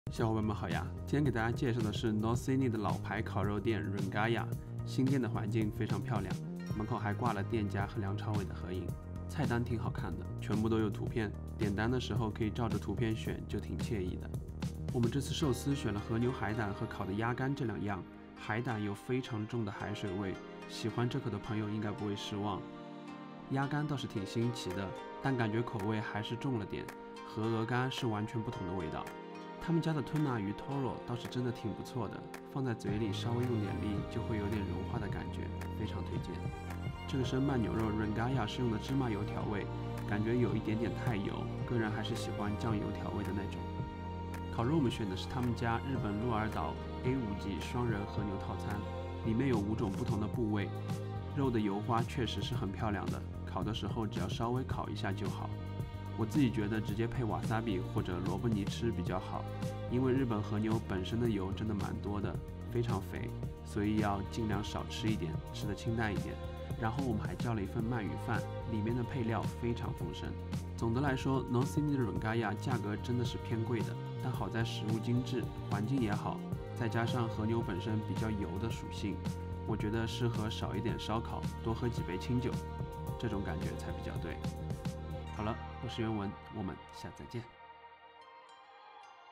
小伙伴们好呀！今天给大家介绍的是 North Sydney 的老牌烤肉店 Rengaya。新店的环境非常漂亮，门口还挂了店家和梁朝伟的合影。菜单挺好看的，全部都有图片，点单的时候可以照着图片选，就挺惬意的。我们这次寿司选了和牛海胆和烤的鸭肝这两样，海胆有非常重的海水味，喜欢这口的朋友应该不会失望。鸭肝倒是挺新奇的，但感觉口味还是重了点，和鹅肝是完全不同的味道。他们家的吞拿鱼 Toro 倒是真的挺不错的，放在嘴里稍微用点力就会有点融化的感觉，非常推荐。这个生慢牛肉 Rengaya 是用的芝麻油调味，感觉有一点点太油，个人还是喜欢酱油调味的那种。烤肉我们选的是他们家日本鹿儿岛 A5级双人和牛套餐，里面有5种不同的部位，肉的油花确实是很漂亮的，烤的时候只要稍微烤一下就好。我自己觉得直接配瓦萨比或者萝卜泥吃比较好，因为日本和牛本身的油真的蛮多的，非常肥，所以要尽量少吃一点，吃得清淡一点。然后我们还叫了一份鳗鱼饭，里面的配料非常丰盛。总的来说 North Sydney 的 Rengaya 价格真的是偏贵的，但好在食物精致，环境也好，再加上和牛本身比较油的属性，我觉得适合少一点烧烤，多喝几杯清酒，这种感觉才比较对。好了，我是袁文，我们下次再见。